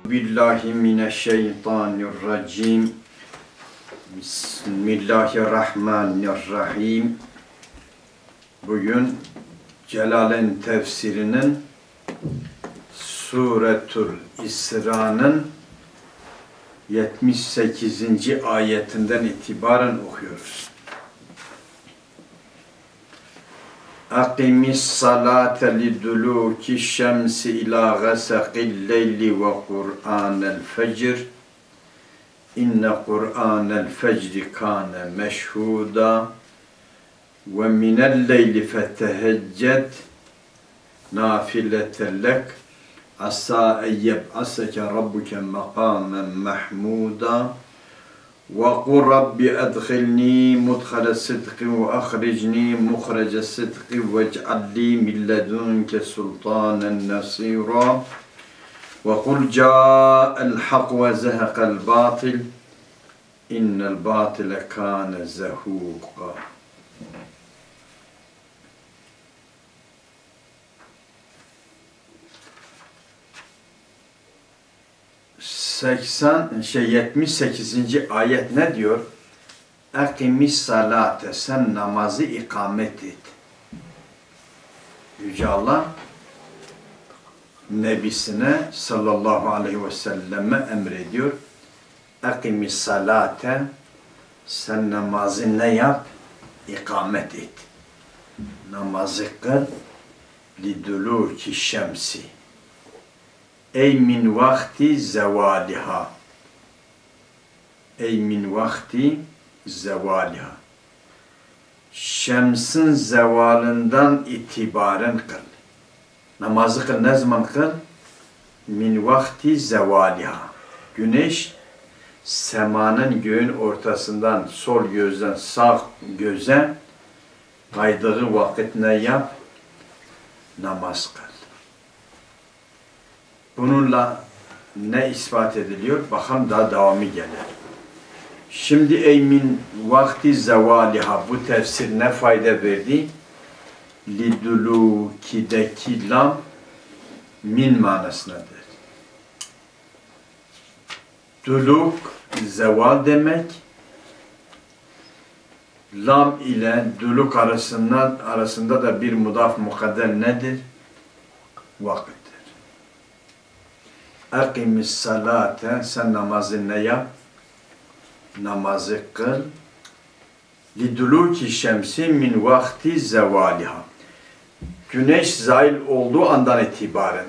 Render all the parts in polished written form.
Billahi mineşşeytanirracim. Bismillahirrahmanirrahim. Bugün Celalen tefsirinin Suretul İsra'nın 78. ayetinden itibaren okuyoruz. Akimis salate liduluki şemsi ila gasaqil leyli ve Kur'anel fecr. İnne Kur'anel fecri kâne meşhuda ve minel leyli fetehecced nafileten lek asa eyyeb'aseke rabbuke makamen mahmuda ve qul rabbi edkhilni mudkhale sidqi ve ahricni muhrece sidqi ve ec'alli min ledunke sultanen nasira ve kul câ'el hak ve zehekal batil innel batile kâne zehûqa. ...78. ayet ne diyor? Akimis salate, sen namazı ikamet et. Yüce Allah Nebisine sallallahu aleyhi ve selleme emrediyor. Akimis salate, sen namazı ne yap? İkamet et. Namazı kıl liduluki şemsi. Ey min vakti zevaliha. Ey min vakti zevaliha. Şemsin zevalından itibaren kıl. Namazı kıl ne zaman kıl? Min vakti zevaliha. Güneş semanın göğün ortasından sol gözden sağ göze kaydığı vakit ne yap? Namaz kıl. Bununla ne ispat ediliyor? Bakalım daha devamı gelir. Şimdi ey min vakti zevaliha, bu tefsir ne fayda verdi? Lidulukideki lam min manasındadır. Duluk zeval demek. Lam ile duluk arasında da bir mudaf mukadder nedir? Vakit. Akimis salate, sen namazı ne yap? Namazı kıl. Liduluki şemsi min vakti zevaliha. Güneş zail olduğu andan itibaren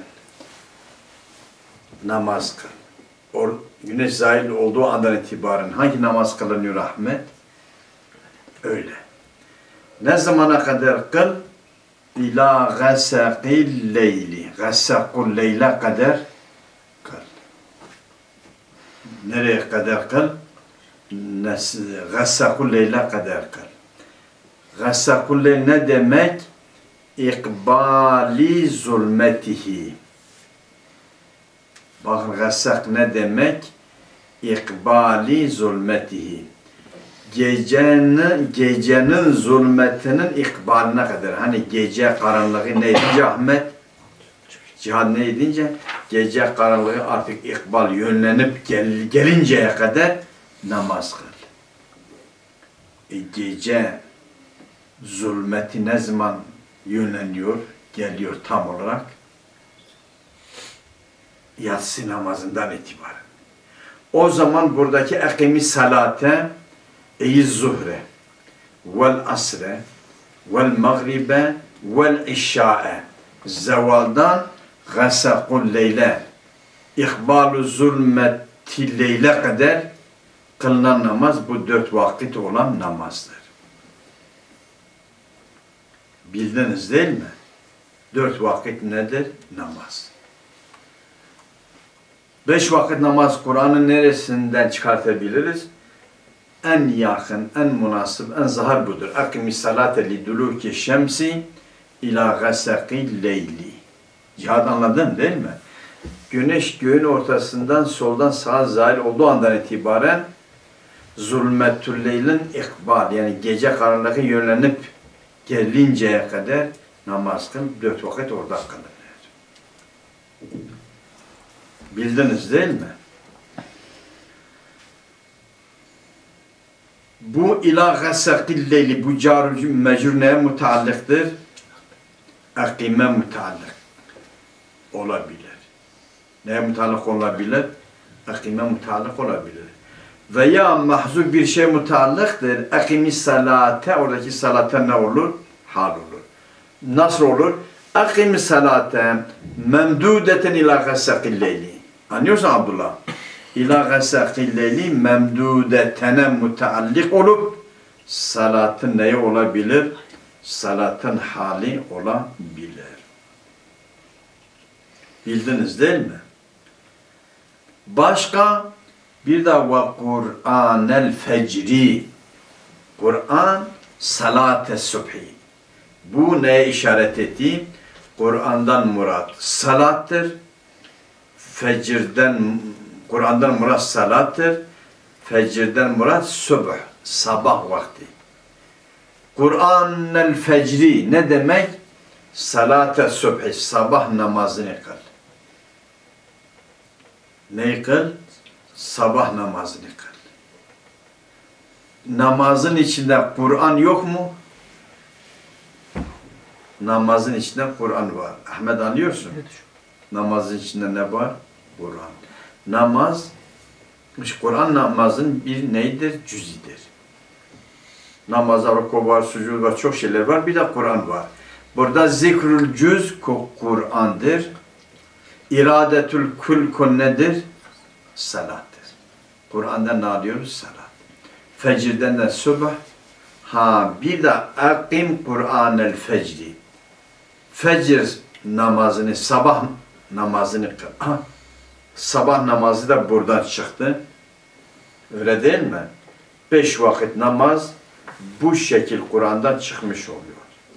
namaz kıl. Güneş zail olduğu andan itibaren hangi namaz kılınıyor Ahmet? Öyle. Ne zamana kadar kıl? İlâ gasaqil leyli. Gasaqul leyle kadar kıl. Nereye kadar kıl? Gassakul leyla kadar kıl. Gassakul leyl ne demek? İkbali zulmetihi. Bakın gassak ne demek? İkbali zulmetihi. Gecenin zulmetinin ikbaline kadar. Hani gece karanlığı neydi Ahmet? Cihad ne edince? Gece karanlığı artık ikbal yönlenip gelinceye kadar namaz kıl. Gece zulmeti ne zaman yönleniyor, geliyor tam olarak? Yatsı namazından itibaren. O zaman buradaki ekimi salate eyiz zuhre vel asre vel mağribe vel işşa'e zevaldan gasakul leyle ikbalu zulmeti leyle kadar kılınan namaz bu 4 vakit olan namazdır. Bildiniz değil mi? 4 vakit nedir? Namaz. 5 vakit namaz Kur'an'ın neresinden çıkartabiliriz? En yakın, en münasip, en zahar budur. Akimis salate liduluki şemsi ila gasaqil leyli. Cihad anladın değil mi? Güneş göğün ortasından soldan sağa zahir olduğu andan itibaren zulmetül leylin ikbal, yani gece karanlığı yönlenip gelinceye kadar namaz kıl, 4 vakit orada kılınır. Bildiniz değil mi? Bu ila gasakil leyli, bu car mecrur neye mutallıktır? Akime mutallık olabilir. Neye mutallık olabilir? Akime mutallık olabilir. Veya mahzuf bir şey mutallıktır. Akimi salate, oradaki salate ne olur? Hal olur. Nasıl olur? Akimi salate memdudeten ila gasakil leyli. Anlıyorsun Abdullah? İlâ gâsâkil leyli memdûdetene muteallik olup salatın neyi olabilir? Salatın hali olabilir. Bildiniz değil mi? Başka bir de ve Kur'anel fecri. Kur'an salat-ı subhi. Bu neye işaret etti? Kur'an'dan murat salattır. Fecirden Kur'an'dan murat salattır. Fecirden murat subh, sabah vakti. Kur'an'el fecri ne demek? Salat-ı subhi, sabah namazını kıl. Neyi kıl? Sabah namazını kıl. Namazın içinde Kur'an yok mu? Namazın içinde Kur'an var. Ahmet anlıyorsun? Evet. Namazın içinde ne var? Kur'an. Namaz, Kur'an namazın bir neydir? Cüzidir. Namazda ruku var, sucud var, çok şeyler var. Bir de Kur'an var. Burada zikrül cüz Kur'an'dır. İradetül kul nedir? Salattır. Kur'an'dan ne alıyoruz? Salat. Fecirden de subh. Bir de akim Kur'anel fecri. Fecir namazını, sabah namazını kıl. Sabah namazı da buradan çıktı. Öyle değil mi? 5 vakit namaz bu şekil Kur'an'dan çıkmış oluyor.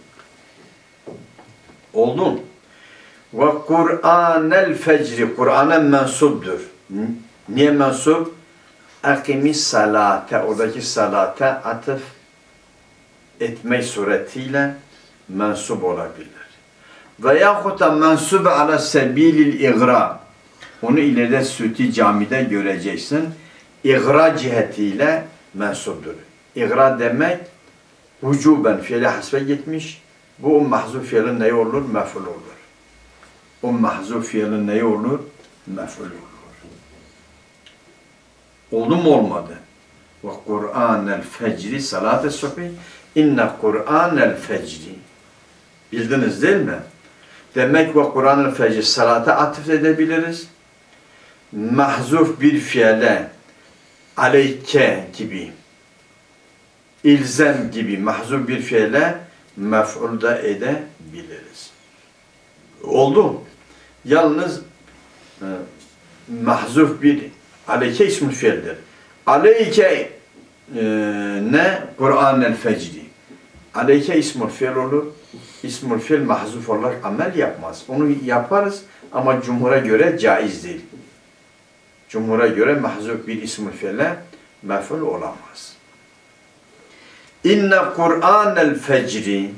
Oldu mu? Ve Kur'anel fecri, Kur'an'a mensubdur. Niye mensub? Akimi salate, oradaki salate atıf etmek suretiyle mensub olabilir. Veyahut da mensub ala sebilil igra. Onu ileride Süti Cami'de göreceksin. İgra cihetiyle mensubdur. İgra demek vücuben fiile hasbe gitmiş. Bu mahzuf fiilin neyi olur? Mef'ul olur. O mahzuf fiilin neyi olur? Mef'ul olur. Oldu mu olmadı? Ve Kur'anel fecri salat-ı subhi inne Kur'anel fecri. Bildiniz değil mi? Demek ve Kur'anel fecri salata atıf edebiliriz. Mahzuf bir fiile aleyke gibi, ilzem gibi mahzuf bir fiile mef'ul da edebiliriz. Oldu. Yalnız mahzuf bir aleyke ismül fiildir. Aleyke ne? Kur'anel fecri. Aleyke ismül fiil olur. İsmül fiil mahzuf olarak amel yapmaz. Onu yaparız ama cumhura göre caiz değil. Cumhura göre mahzuf bir ismül fiile mef'ul olamaz. İnne Kur'anel fecri,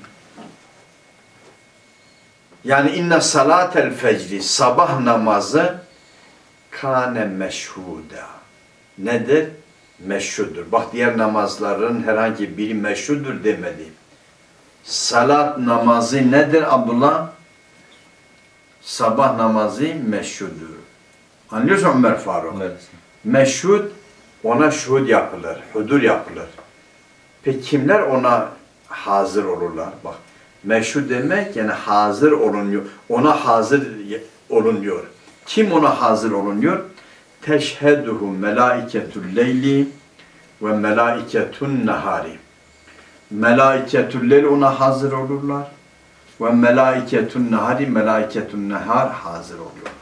yani inne salatel fecri, sabah namazı kâne meşhuda. Nedir? Meşhudur. Bak diğer namazların herhangi biri meşhudur demedi. Salat namazı nedir Abdullah? Sabah namazı meşhudur. Anlıyorsun Ömer Faruk? Evet. Meşhud, ona şuhud yapılır, hudur yapılır. Peki kimler ona hazır olurlar? Bak, meşhud demek yani hazır olunuyor. Ona hazır olunuyor. Kim ona hazır olunuyor? Teşheduhu melaiketul leyli ve melaiketun nehari. Melaiketul leyl ona hazır olurlar. Ve melaiketun nehari, melaiketun nehar hazır olurlar.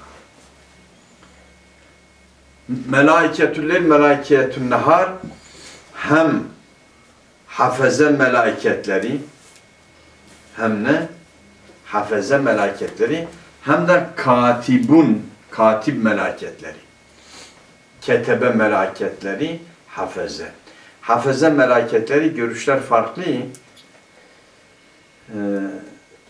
Melaiketül leyl, melaiketun nehar hem hafeze meleketleri, hem ne? Hafeze meleketleri, hem de katibun, katib meleketleri. Ketebe meleketleri, hafeze. Hafeze meleketleri görüşler farklı.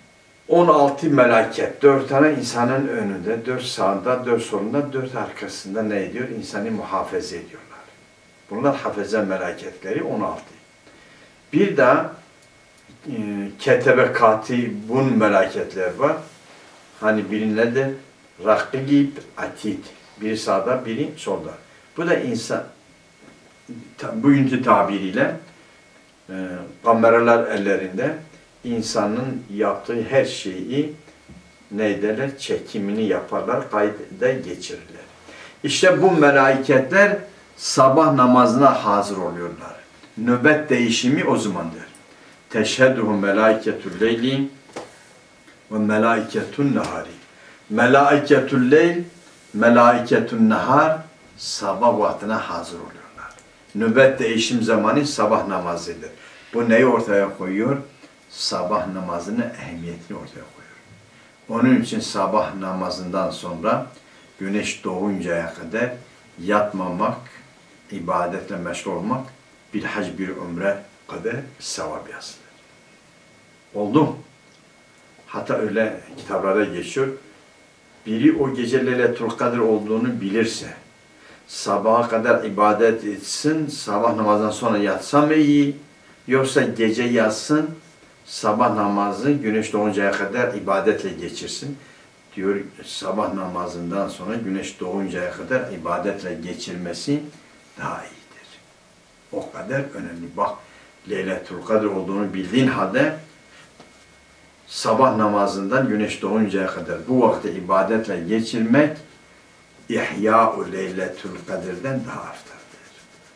16 melaket, 4 tane insanın önünde, 4 sağında, 4 solunda, 4 arkasında ne ediyor? İnsanı muhafaza ediyorlar. Bunlar hafize meleketleri 16. Bir de ketebe katibun meleketler var. Hani biri nedir? Rakib, atid. Biri sağda, biri solda. Bu da insan, bugünkü tabiriyle kameralar ellerinde insanın yaptığı her şeyi ne ederler? Çekimini yaparlar, kayda geçirirler. İşte bu meleketler sabah namazına hazır oluyorlar. Nöbet değişimi o zamandır. Teşhedühü melâiketül leyli ve melâiketün nehari. Melâiketül leyl, melâiketün nehar sabah vaktine hazır oluyorlar. Nöbet değişim zamanı sabah namazıdır. Bu neyi ortaya koyuyor? Sabah namazının ehemmiyetini ortaya koyuyor. Onun için sabah namazından sonra güneş doğuncaya kadar yatmamak, ibadetle meşgul olmak bir hac bir umre kadar sevap yazılır. Oldu mu? Hatta öyle kitaplara geçiyor. Biri o gece Leyletül Kadir olduğunu bilirse, sabaha kadar ibadet etsin, sabah namazdan sonra yatsa mı iyi, yoksa gece yatsın, sabah namazı güneş doğuncaya kadar ibadetle geçirsin. Diyor sabah namazından sonra güneş doğuncaya kadar ibadetle geçirmesi daha iyidir. O kadar önemli. Bak Leyletül Kadir olduğunu bildiğin halde sabah namazından güneş doğuncaya kadar bu vakti ibadetle geçirmek İhya-u Leyletül Kadir'den daha aftaldır.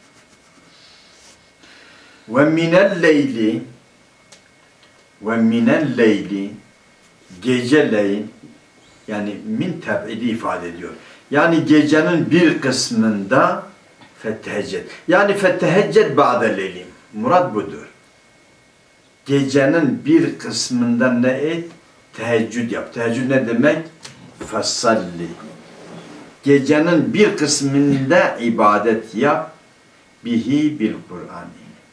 Ve minel leyli geceleyin yani min teb'idi ifade ediyor. Yani gecenin bir kısmında fettehecced. Yani fettehecced ba'de leylim. Murad budur. Gecenin bir kısmında ne et? Teheccüd yap. Teheccüd ne demek? Fesalli. Gecenin bir kısmında ibadet yap. Bihi bil Kur'an.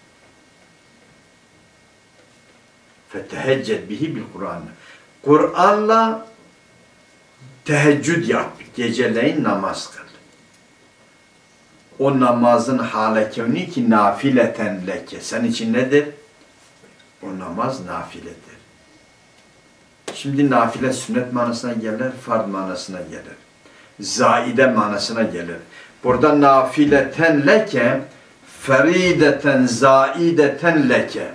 Fettehecced bihi bil Kur'an. Kur'an'la teheccüd yap. Geceleyin namaz kıl. O namazın halekevni ki nafileten leke. Senin için nedir? O namaz nafiledir. Şimdi nafile sünnet manasına gelir, farz manasına gelir. Zaide manasına gelir. Burada nafileten leke, ferideten zaideten leke.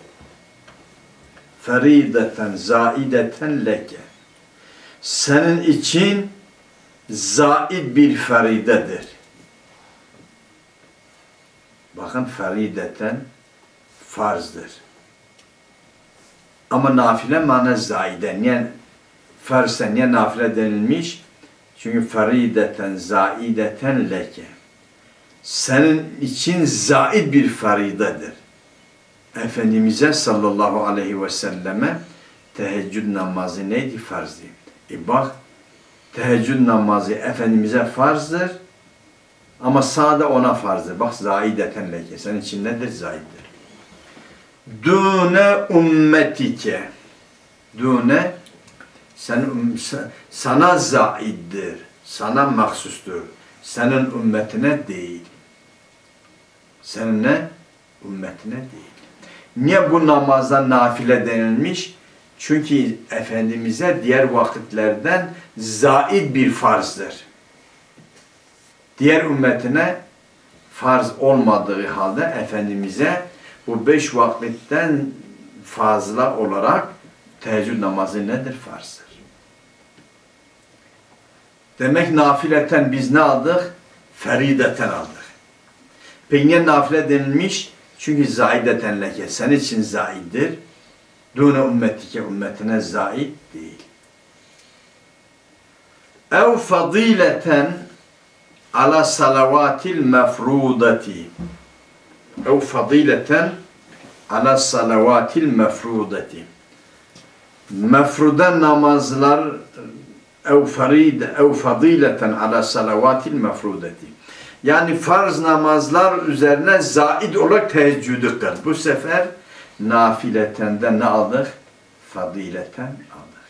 Ferideten zaideten leke. Senin için zaid bir feridedir. Bakın ferideten farzdır. Ama nafile mana zaide. Niye farzsa niye nafile denilmiş? Çünkü ferideten zaideten leke. Senin için zaid bir feridedir. Efendimiz'e sallallahu aleyhi ve selleme teheccüd namazı neydi? Farzdı. Bak teheccüd namazı Efendimiz'e farzdır ama sağda ona farzdır. Bak zaideten leke. Senin için nedir? Zaiddir. Dune ummetike. Dune sana zaiddir. Sana mahsustur. Senin ümmetine değil. Senin ne? Ümmetine değil. Niye bu namazdan nafile denilmiş? Çünkü Efendimiz'e diğer vakitlerden zaid bir farzdır. Diğer ümmetine farz olmadığı halde Efendimiz'e bu 5 vakitten fazla olarak teheccüd namazı nedir? Farzdır. Demek nafileten biz ne aldık? Ferideten aldık. Peki niye nafile denilmiş? Çünkü zaideten leke. Senin için zaiddir. Dune ümmetike, ümmetine zaid değil. Ev fadileten ala salavatil mefrudati. Ev fadileten ala salavatil mefrudati. Mefruda namazlar ev fadileten ala salavatil mefrudati. Yani farz namazlar üzerine zaid olarak teheccüdü kıl. Bu sefer nafiletenden ne aldık? Fadileten aldık.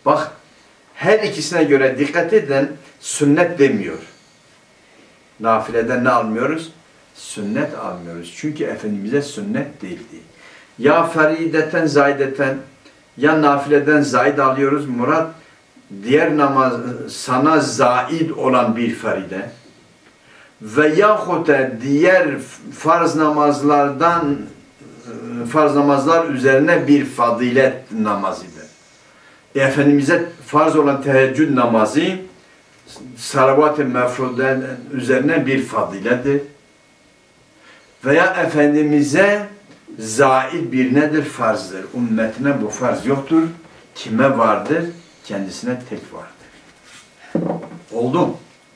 Bak, her ikisine göre dikkat edin, sünnet demiyor. Nafileden ne almıyoruz? Sünnet almıyoruz. Çünkü Efendimiz'e sünnet değildi. Ya ferideten, zaydeten, ya nafileden zaid alıyoruz. Murat, diğer namaz sana zaid olan bir feride ve yahut da diğer farz namazlar üzerine bir fazilet namazıdır. Efendimiz'e farz olan teheccüd namazı salavat-ı mefrude üzerine bir fazilettir. Veya Efendimiz'e zaid bir nedir? Farzdır. Ümmetine bu farz yoktur. Kime vardır? Kendisine tek vardır. Oldu.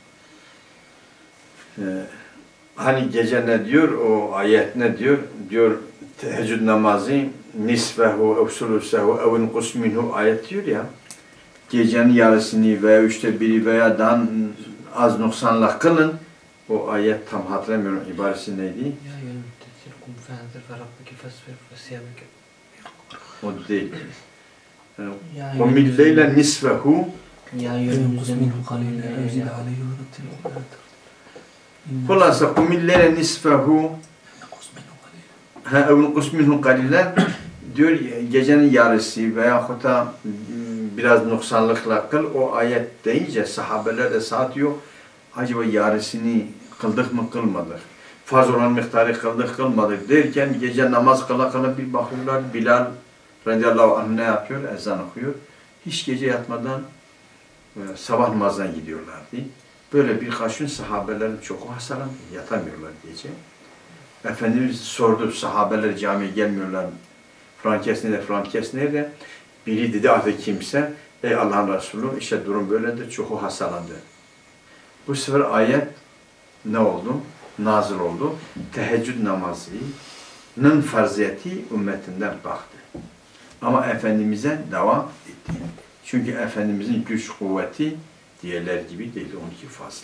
Hani gece ne diyor? O ayet ne diyor? Diyor teheccüd namazı nisfehu ev sulusehu evin kusminhu ayet diyor ya. Gecenin yarısını veya üçte biri veya daha az noksanla kılın. O ayet tam hatırlamıyorum. İbaresi neydi? O değil. Kumilleyle nisfehu Hulasa kumilleyle nisfehu evin kusminhu kalilen diyor gecenin yarısı veya da biraz noksanlıkla kıl. O ayet deyince sahabeler de saat yok. Acaba yarısını kıldık mı kılmadık? Farz olan miktarı kıldık kılmadık derken gece namaz kıla kıla bir bakıyorlar. Bilal radıyallahu anh ne yapıyor? Ezan okuyor. Hiç gece yatmadan sabah namazına gidiyorlardı. Böyle birkaç gün sahabelerin çok hastalandı. Yatamıyorlar gece. Efendimiz sordu, sahabeler camiye gelmiyorlar. Frankes nerede? Frankes nerede? Biri dedi artık kimse. Ey Allah'ın Resulü, işte durum böyledir. Çoğu hastalandı. Bu sefer ayet ne oldu? Nazil oldu. Teheccüd namazının farziyeti ümmetinden baktı. Ama Efendimiz'e devam etti. Çünkü Efendimiz'in güç kuvveti diğerler gibi değil. 12 fazla.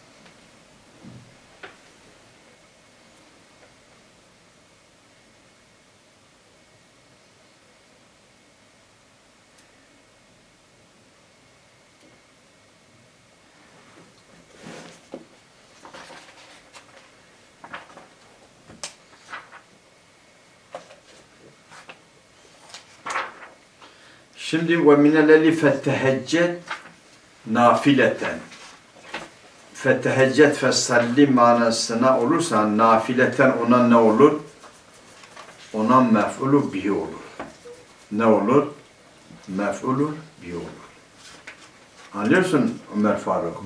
Şimdi ve minelleli fetteheccet nafileten. Fetteheccet fesalli manasına olursa nafileten ona ne olur? Ona mef'ulu bihi olur. Ne olur? Mef'ulu bihi olur. Anlıyorsun Ömer Faruk?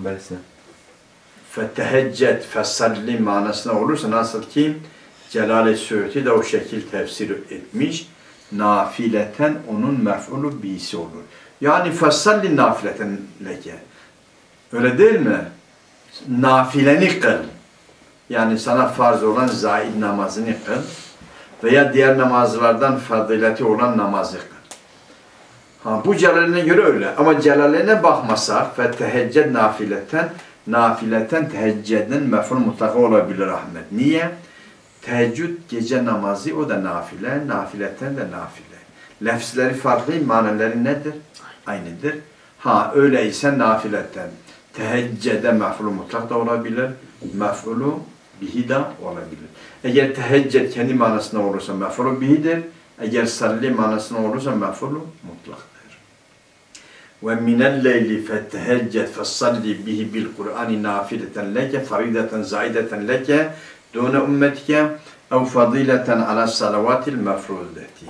Fetteheccet fesalli manasına olursa nasıl ki Celal-i Suyuti de o şekil tefsir etmiş. Nafileten onun mef'ulu bihisi olur. Yani fesalli nafileten leke. Öyle değil mi? Nafileni kıl. Yani sana farz olan zaid namazını kıl. Veya diğer namazlardan fazileti olan namazı kıl. Ha, bu celaline göre öyle. Ama celaline bakmasak fettehecced nafileten teheccedin mef'ul mutlaka olabilir Ahmet. Niye? Teheccüd gece namazı o da nafile, nafileten de nafile. Lefzleri farklı, manaları nedir? Aynıdır. Ha öyleyse nafileten. Teheccede mef'ulu mutlak da olabilir, mef'ulu bihi de olabilir. Eğer tehecced kendi manasına olursa mef'ulu bihidir, eğer salli manasına olursa mef'ulu mutlaktır. Ve minel leyli fettehecced fessalli bihi bil Kur'ani nafileten leke, farideten zaideten leke, dune ümmetike ev fadileten ala salavatil mefrudeti.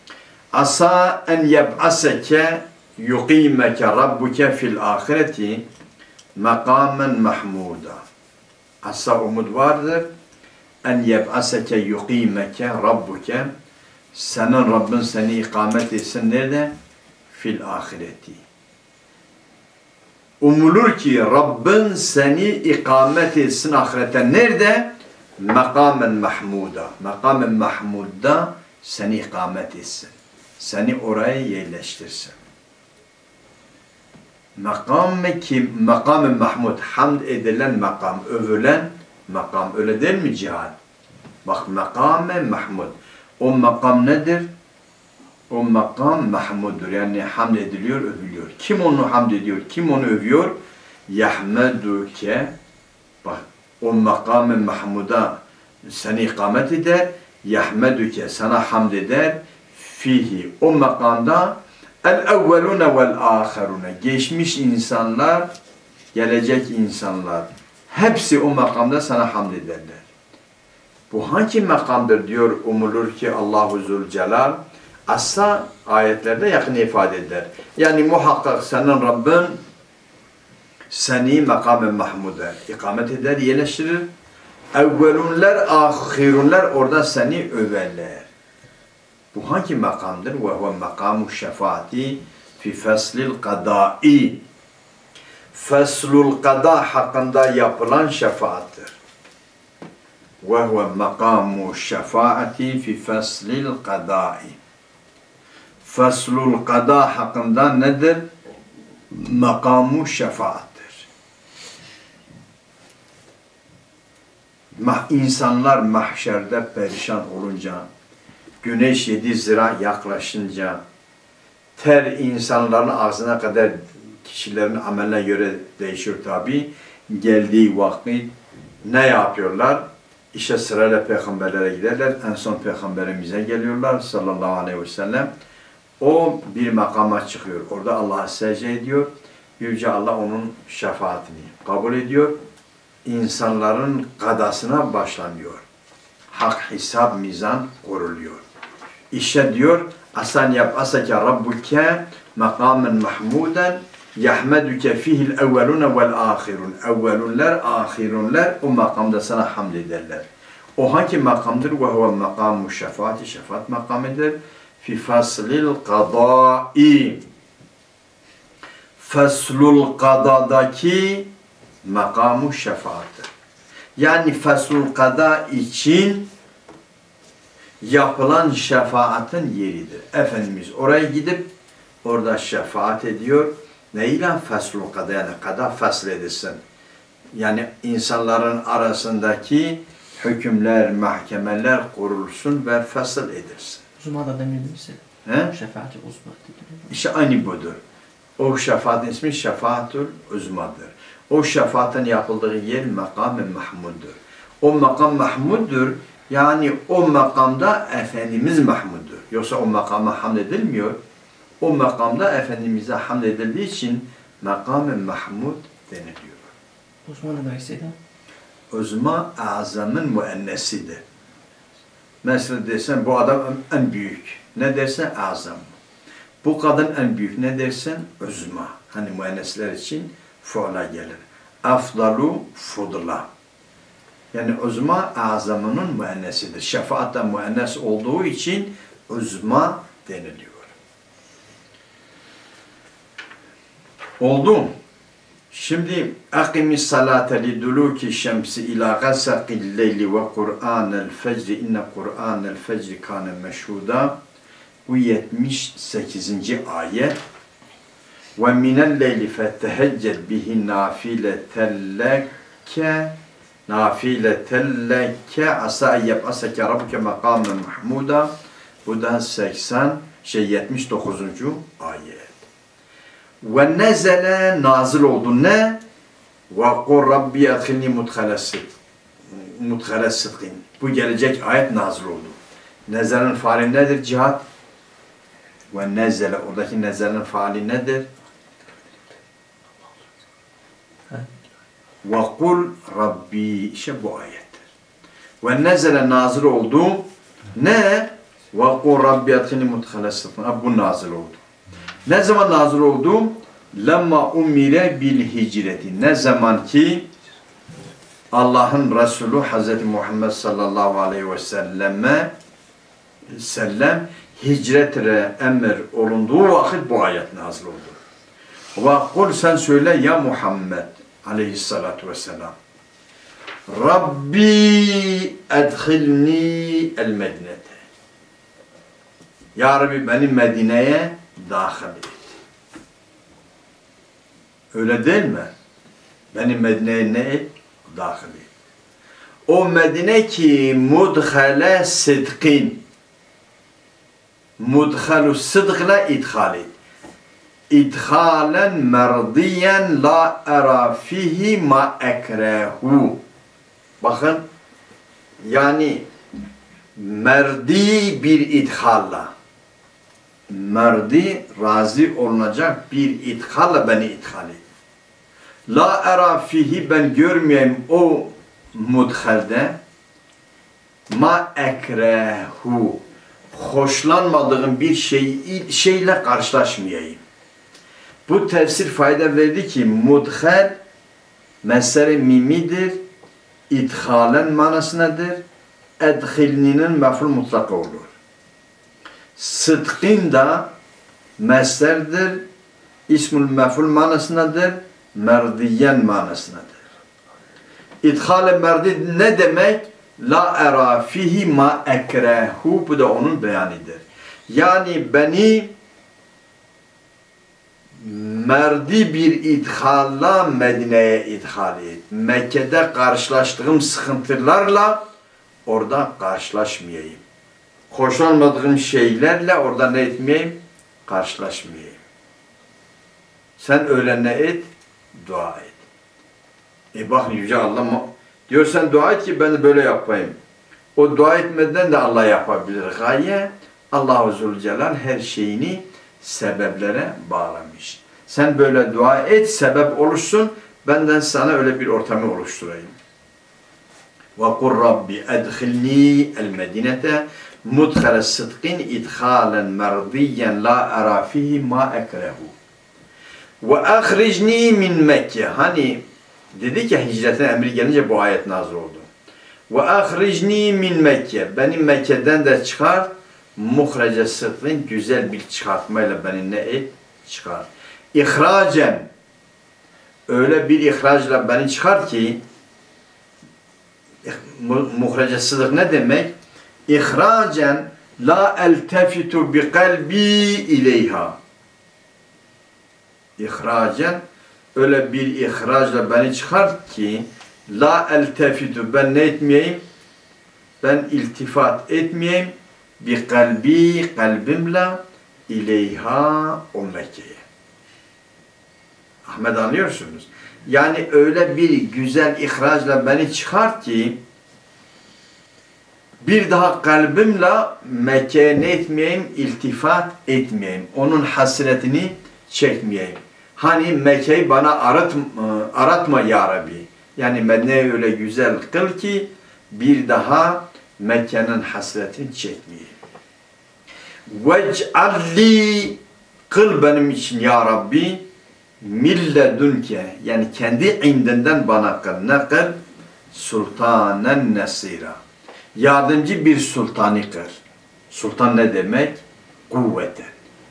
Asa en yeb'aseke yuqimeke rabbuke fil ahireti makamen mahmuda. Asa umut vardır. En yeb'aseke yuqimeke rabbuke. Senin Rabbin seni ikamet etsin nerede? Fil ahireti. Umulur ki Rabbin seni ikamet etsin ahirete. Nerede? Makamen mahmuda. Makamen mahmudda seni ikamet etsin. Seni oraya yerleştirsin. Makam-ı mahmud, hamd edilen makam, övülen makam. Öyle değil mi cihan? Bak makam-ı mahmud. O makam nedir? O makam mahmuddur. Yani hamd ediliyor, övülüyor. Kim onu hamd ediyor? Kim onu övüyor? Yahmeduke. Bak, o makam-ı mahmuda seni ikamet eder. Yahmeduke, sana hamd eder. Fihi, o makamda el-evvelune vel-âherune. Geçmiş insanlar, gelecek insanlar. Hepsi o makamda sana hamd ederler. Bu hangi makamdır diyor umulur ki Allahu Zülcelal. Asla ayetlerde yakın ifade eder. Yani muhakkak senin Rabbin seni makam-ı mahmuda ikamet eder, yerleştirir. Evvelunler, ahirunler orada seni överler. Bu hangi makamdır? Ve huve makamu şefaati fi feslil kadai. Feslul kada hakkında yapılan şefaattir. Ve huve makamu şefaati fi feslil kadai. Feslul kada hakkında nedir? Makamu şefaattir. İnsanlar mahşerde perişan olunca, güneş 7 zira yaklaşınca, ter insanların ağzına kadar kişilerin ameline göre değişiyor tabi. Geldiği vakit ne yapıyorlar? İşte sırayla peygamberlere giderler. En son peygamberimize geliyorlar sallallahu aleyhi ve sellem. O bir makama çıkıyor. Orada Allah'a secde ediyor. Yüce Allah onun şefaatini kabul ediyor. İnsanların kadasına başlanıyor. Hak, hesap, mizan kuruluyor. İşte diyor, asan yap asake rabbuke makamen mahmuden yahmeduke fihil evvelune vel ahirun. Evvelunler, ahirunler o makamda sana hamd ederler. O hangi makamdır? Ve huve makamu şefaati, şefaat makamıdır. Fi faslil kadai. Faslul kadadaki makamu şefaattir. Yani faslul kada için yapılan şefaatin yeridir. Efendimiz oraya gidip orada şefaat ediyor. Neyle faslul kada, yani kada fasl edilsin. Yani insanların arasındaki hükümler, mahkemeler kurulsun ve fasl edilsin. Uzma da demiyor musun? Şefaat-i uzma. İşte aynı budur. O şefaatin ismi şefaatul uzmadır. O şefaatin yapıldığı yer makam-ı mahmuddur. O makam mahmuddur. Yani o makamda Efendimiz mahmuddur. Yoksa o makama hamd edilmiyor. O makamda Efendimiz'e hamd edildiği için makam-ı mahmud deniliyor. Uzma ne demek istedi? Uzma azamın müennesidir. Mesela dersen bu adam en büyük. Ne dersen azam. Bu kadın en büyük. Ne dersen uzma. Hani müennesler için fuala gelir. Afdalu fudla. Yani uzma azamının müennesidir. Şefaat da müennes olduğu için uzma deniliyor. Oldu. Şimdi akimis salate li duluki şemsi ila gasaqil leyli ve Kur'anel fecri inne Kur'anel fecri kâne meşhuda. Bu 78. ayet. Ve minel leyli fettehecced bihi nafiletelleke asa yeb'aseke rabbuke makamen mahmuda. Bu da 79. ayet. Ve nezele nazil oldu ne? Ve kul rabbi adkhilni mudkhale sıdkın. Bu gelecek ayet nazil oldu. Nezele'nin faali nedir? Cihat. Ve nezele, oradaki nezele'nin faali nedir? Ve kul rabbi, işte bu ayettir. Ve nezele nazil oldu ne? Ve kul rabbi adkhilni mudkhale sıdkın. Bu nazil oldu. Ne zaman nazil oldu? Lemma umire bil hicreti. Ne zaman ki Allah'ın Resulü Hz. Muhammed sallallahu aleyhi ve sellem hicretle emir olunduğu vakit bu ayet nazil oldu. Ve kul sen söyle ya Muhammed aleyhissalatu vesselam. Rabbi edkhilni el medinete. Ya Rabbi beni Medine'ye dahil et. Öyle değil mi? Beni Medine'ye ne et? Dahil et. O Medine ki mudhale sıdkın. Mudhalu sıdkla idhal et. İdhalen merdiyen la era fihi ma ekrehu. Bakın, yani merdi bir idhalla, merdi razı olunacak bir idhalla beni idhal et. La era fihi, ben görmeyeyim o mudhalde ma ekrehu, hoşlanmadığım bir şeyle karşılaşmayayım. Bu tefsir fayda verdi ki mudhal mesele mimidir, idhalen manasındadır, edhilninin mef'ul mutlaka olur. Sıdkın da meslerdir, ismul mef'ul manasındadır, merdiyen manasındadır. İdhal-i merdi ne demek? La era fihi ma ekrehu, bu da onun beyanıdır. Yani beni merdi bir idhalla Medine'ye idhal et. Mekke'de karşılaştığım sıkıntılarla orada karşılaşmayayım. Hoşlanmadığım şeylerle orada ne etmeyeyim? Karşılaşmayayım. Sen öyle ne et? Dua et. Bak Yüce Allah diyor, sen dua et ki ben de böyle yapayım. O dua etmeden de Allah yapabilir. Gaye Allah-u Zülcelal her şeyini sebeplere bağlamış. Sen böyle dua et, sebep olursun, benden sana öyle bir ortamı oluşturayım. وَقُلْ رَبِّ اَدْخِلْنِي الْمَدِينَةَ مُدْخَلَ الصِّدْقٍ اِدْخَالًا مَرْضِيًّا لَا اَرَى فِيهِ مَا اَكْرَهُ وَاَخْرِجْنِي مِنْ Mekke. Hani dedi ki hicretin emri gelince bu ayet nazil oldu. وَاَخْرِجْنِي مِنْ Mekke. Beni Mekke'den de çıkar, muhrece sıdkın, güzel bir çıkartmayla beni ne et? Çıkar. İhracen, öyle bir ihracla beni çıkar ki, muhrece sıdk ne demek? İhracen la eltefitu bi kalbi ileyha. İhracen, öyle bir ihracla beni çıkar ki la eltefitu, ben ne etmeyeyim? Ben iltifat etmeyeyim bi kalbi, kalbimle ileyha, o Mekke'ye. Ahmet, anlıyorsunuz? Yani öyle bir güzel ihracla beni çıkar ki bir daha kalbimle Mekke'ye ne etmeyeyim? İltifat etmeyeyim. Onun hasretini çekmeyeyim. Hani Mekke'yi bana aratma ya Rabbi. Yani Medine'yi öyle güzel kıl ki bir daha Mekke'nin hasretini çekmeyeyim. Vec'alli, kıl benim için ya Rabbi, milledünke, yani kendi indinden bana kıl. Ne kıl? Sultanen nesira. Yardımcı bir sultanı kıl. Sultan ne demek? Kuvveten.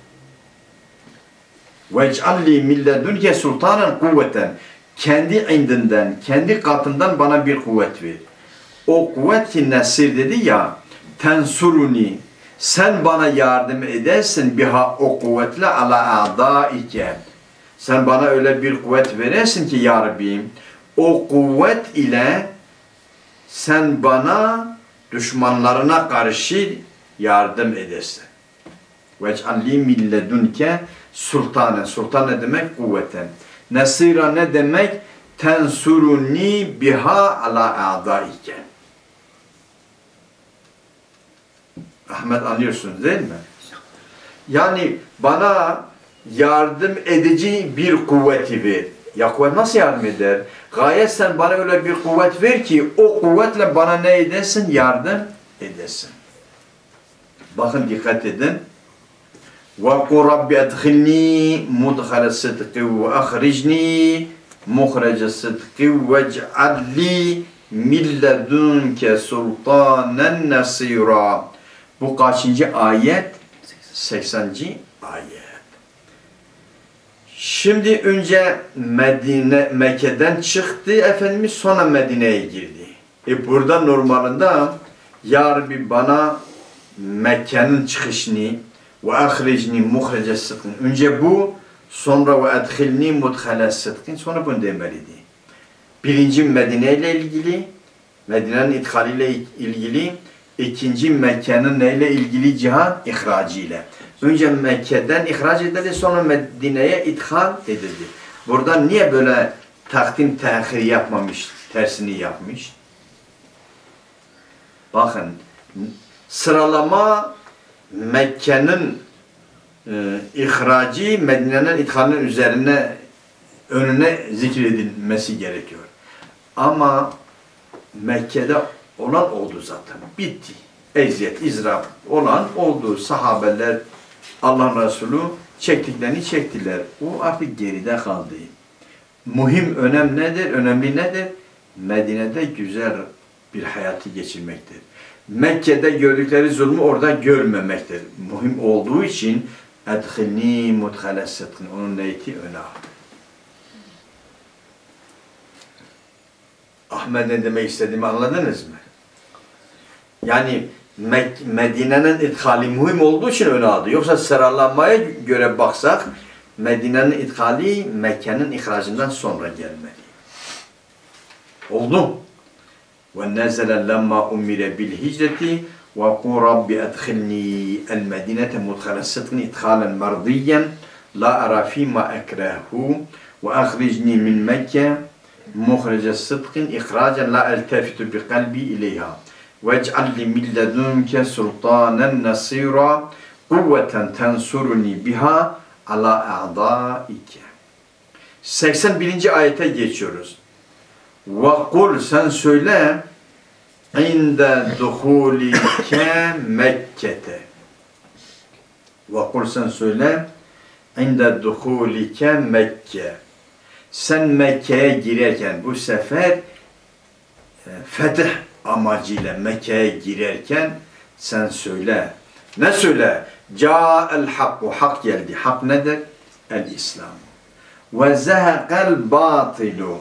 Vec'alli milledünke sultanen kuvveten. Kendi indinden, kendi katından bana bir kuvvet ver. O kuvvet ki nesir dedi ya, tensuruni, sen bana yardım edersin biha, o kuvvetle ala a'daike. Sen bana öyle bir kuvvet verirsin ki ya Rabbi, o kuvvet ile sen bana düşmanlarına karşı yardım edersin. Vec'alli milledünke sultanen. Sultan ne demek? Kuvveten. Nesira ne demek? Tensuruni biha ala a'daike. Ahmet, anlıyorsunuz değil mi? Yani bana yardım edici bir kuvveti ver. Ya kuvvet nasıl yardım eder? Gayet sen bana öyle bir kuvvet ver ki o kuvvetle bana ne edersin? Yardım edersin. Bakın, dikkat edin. وَقُلْ رَبِّ اَدْخِلْنِي مُدْخَلَ الصِّدْقِ وَاَخْرِجْنِي مُخْرَجَ الصِّدْقِ وَاجْعَلْ لِي مِنْ لَدُنْكَ سُلْطَانًا نَصِيرًا. Bu kaçıncı ayet? 80. ayet. Şimdi önce Mekke'den çıktı Efendimiz, sonra Medine'ye girdi. Burada normalinde ya Rabbi bana Mekke'nin çıkışını ve ahricni muhrece sıdkın. Önce bu, sonra ve edhilni mudhale sıdkın, sonra bunu demeliydi. Birinci Medine ile ilgili, Medine'nin idhaliyle ilgili, İkinci Mekke'nin neyle ilgili cihat? İhracı ile. Önce Mekke'den ihraç edildi, sonra Medine'ye ithal edildi. Burada niye böyle takdim tehir yapmamış, tersini yapmış? Bakın, sıralama Mekke'nin ihracı, Medine'nin ithalinin önüne zikredilmesi gerekiyor. Ama Mekke'de olan oldu zaten. Bitti. Eziyet, izraf olan oldu. Sahabeler, Allah Resulü çektiklerini çektiler. O artık geride kaldı. Mühim, önemli nedir? Medine'de güzel bir hayatı geçirmektir. Mekke'de gördükleri zulmü orada görmemektir. Mühim olduğu için edhilni mudhale sıdkın. Onun niyeti öne aldı. Ahmet ne demek istediğimi anladınız mı? Yani Medine'nin ithali mühim olduğu için öne aldı. Yoksa sıralanmaya göre baksak Medine'nin ithali Mekke'nin ihracından sonra gelmeli. Oldu. وَنَزَلَ لَمَّا اُمِّرَ بِالْهِجْرَةِ وَقُلْ رَبِّ أَدْخِلْنِي الْمَدِينَةَ مُدْخَلَ صِدْقٍ إِدْخَالًا مَرْضِيًّا لَا أَرَى فِيمَا أَكْرَهُ وَأَخْرِجْنِي مِنْ مَكَّةَ مُخْرَجَ صِدْقٍ إِخْرَاجًا لَا أَلْتَفِتُ بِقَلْبِي إِلَيْهَا وَاجْعَلْ لِي مِنْ لَدُنْكَ سُلْطَانًا نَصِيرًا قُوَّةً تَنْصُرُنِي بِهَا عَلَى أَعْدَائِكَ. 81. ayete geçiyoruz. وَقُلْ sen söyle عِنْدَ دُخُولِكَ Mekke'te. وَقُلْ sen söyle عِنْدَ دُخُولِكَ Mekke. Sen Mekke'ye girerken, bu sefer fetih amacıyla Mekke'ye girerken sen söyle. Ne söyle? Câ'el hakku. Hak geldi. Hak nedir? El-İslam. Ve zehekal batilu.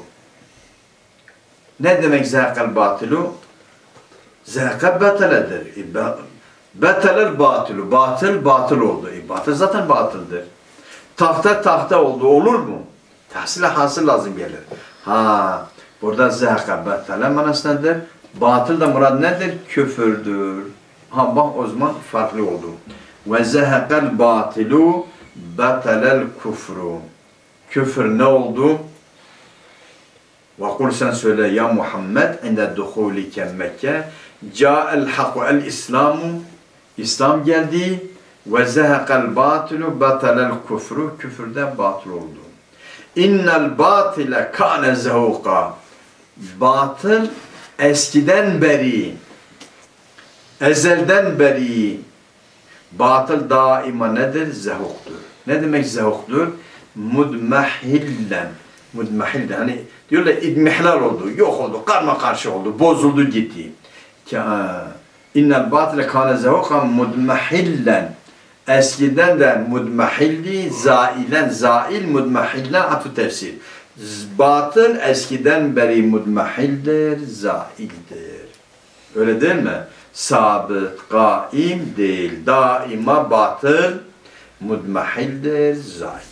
Ne demek zehekal batilu? Zehekal bateledir. Betelel batilu. Batıl oldu. Batıl zaten batıldır. Tahta oldu. Olur mu? Tahsile hasıl lazım gelir. Burada zehekal batele manasındadır. Batıl da murad nedir? Küfürdür. Bak o zaman farklı oldu. Ve zehekal batilu betelel kufru. Küfür ne oldu? Ve kul sen söyle ya Muhammed inde duhulike Mekke ca'el hakku el İslamu. İslam geldi. Ve zehekal batilu betelel kufru. Küfürden batıl oldu. İnnel batile kâne zehuka. Batıl eskiden beri, ezelden beri batıl daima nedir? Zehuktur. Ne demek zehuktur? Mudmahillen. Mudmahillen. Hani diyorlar idmihlal oldu, yok oldu, karma karşı oldu, bozuldu gitti. İnnel batile kâne zehuka mudmahillen. Eskiden de mudmahilli, zail mudmahillen atı tefsir. Batıl eskiden beri mudmahildir, zaildir. Öyle değil mi? Sabit, kaim değil. Daima batıl, mudmahildir, zaildir.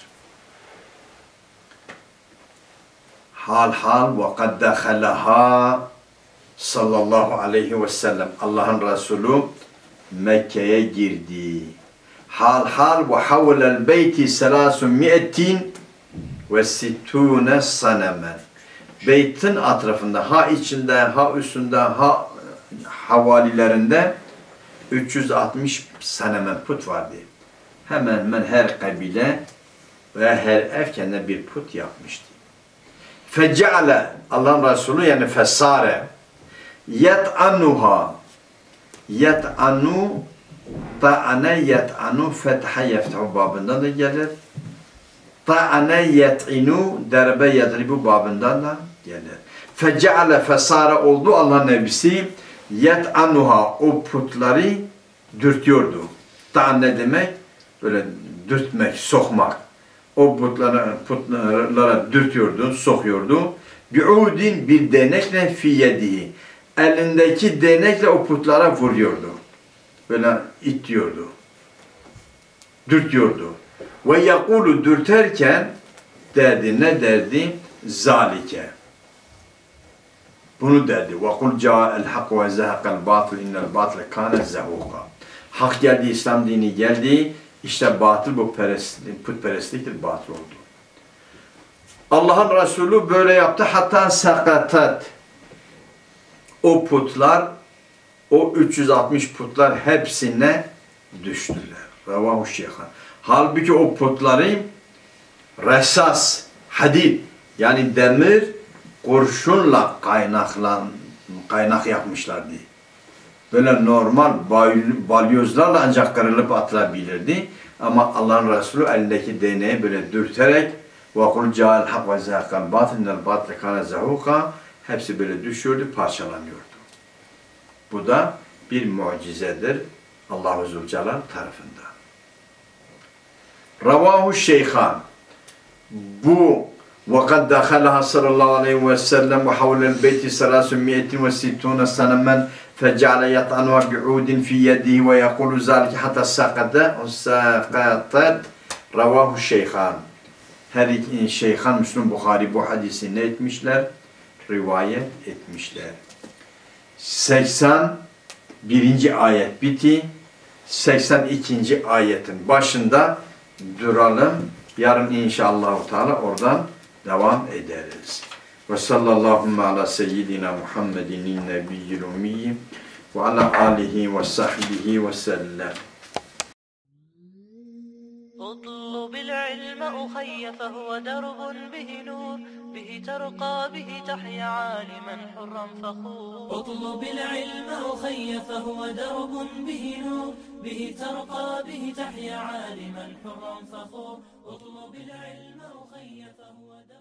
Hal ve kad dekhalaha sallallahu aleyhi ve sellem. Allah'ın Resulü Mekke'ye girdi. Hal ve havlel beyti 300 ve 60 sanemen. Beytin etrafında, ha içinde, ha üstünde, ha havalilerinde 360 sanemen put vardı. Hemen her kabile ve her ev kendine bir put yapmıştı. Fece'ale Allah'ın Resulü yani fesare yet'anuha yet'anu ta'ane yet'anu fetha yeftahu babından da gelir. Ta'ane yet'inu derbe yedribu babından da gelir. Fece'ale fesare oldu Allah'ın Nebisi yet'anuha o putları dürtüyordu. Ta'ane demek böyle dürtmek, sokmak. O putlara dürtüyordu, sokuyordu. Bi'udin bir denekle fi yedihi. Elindeki denekle o putlara vuruyordu. Böyle itiyordu. Dürtüyordu. Ve yakulu dürterken derdi ne derdi? Zalike. Bunu dedi. وَقُلْ جَاءَ الْحَقُّ وَزَهَقَ الْبَاطِلُ اِنَّ الْبَاطِلَ كَانَ زَهُوقًا. Hak geldi, İslam dini geldi. İşte batıl bu putperestliktir, batıl oldu. Allah'ın Resulü böyle yaptı. Hatta sakatat. O putlar, o 360 putlar hepsine düştüler. Ravahu Şeyhan. Halbuki o putları resas, hadid, yani demir kurşunla kaynak yapmışlardı. Böyle normal balyozlarla ancak kırılıp atılabilirdi. Ama Allah'ın Resulü elindeki değneği böyle dürterek وَقُلْ جَاءَ الْحَقْ وَزَهَقَ الْبَاطِلُ اِنَّ الْبَاطِلَ كَانَ زَهُوقًا. Hepsi böyle düşüyordu, parçalanıyordu. Bu da bir mucizedir Allah-u Zülcelal tarafından. Ravahu Şeyhan. Bu وَقَدْ دَخَلَهَا sallallahu aleyhi ve sellem وَحَوْلَ الْبَيْتِ 360 سَنَمًا فَجَعَلَ يَطْعَنُهَا بِعُودٍ فِي يَدِهِ وَيَقُولُ ذَلِكَ حَتَّى سَقَطَتْ. Ravahu Şeyhan. Her iki Şeyhan, Müslüm, Bukhari bu hadisi ne etmişler? Rivayet etmişler. 81. ayet biti. 82. ayetin başında duralım. Yarın inşallah Teala oradan devam ederiz. Ve sallallahu ala seyyidina Muhammedin nebiyyil ummi ve ala alihi ve sahbihi ve sellem. اطلب العلم أخي فهو درب به نور به ترقى به تحيا عالما حرا فخور اطلب العلم أخي فهو درب به نور به ترقى به تحيا عالما حرا فخور اطلب العلم أخي فهو درب